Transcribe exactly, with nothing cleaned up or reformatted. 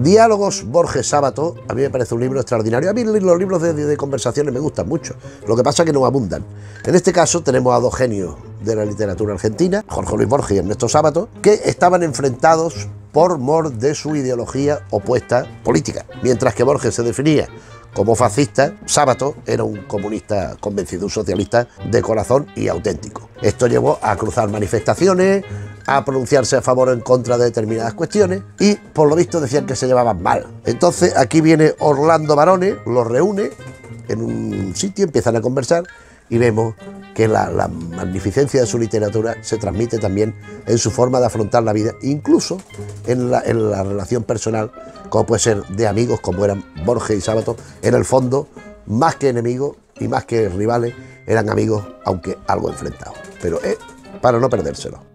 Diálogos Borges-Sábato, a mí me parece un libro extraordinario. A mí los libros de, de, de conversaciones me gustan mucho, lo que pasa es que no abundan. En este caso tenemos a dos genios de la literatura argentina, Jorge Luis Borges y Ernesto Sábato, que estaban enfrentados por mor de su ideología opuesta política. Mientras que Borges se definía como fascista, Sábato era un comunista convencido, un socialista de corazón y auténtico. Esto llevó a cruzar manifestaciones, a pronunciarse a favor o en contra de determinadas cuestiones y por lo visto decían que se llevaban mal. Entonces aquí viene Orlando Barone, los reúne en un sitio, empiezan a conversar y vemos que la, la magnificencia de su literatura se transmite también en su forma de afrontar la vida, incluso en la, en la relación personal, como puede ser de amigos, como eran Borges y Sábato. En el fondo, más que enemigos y más que rivales, eran amigos, aunque algo enfrentados. Pero eh, para no perdérselo.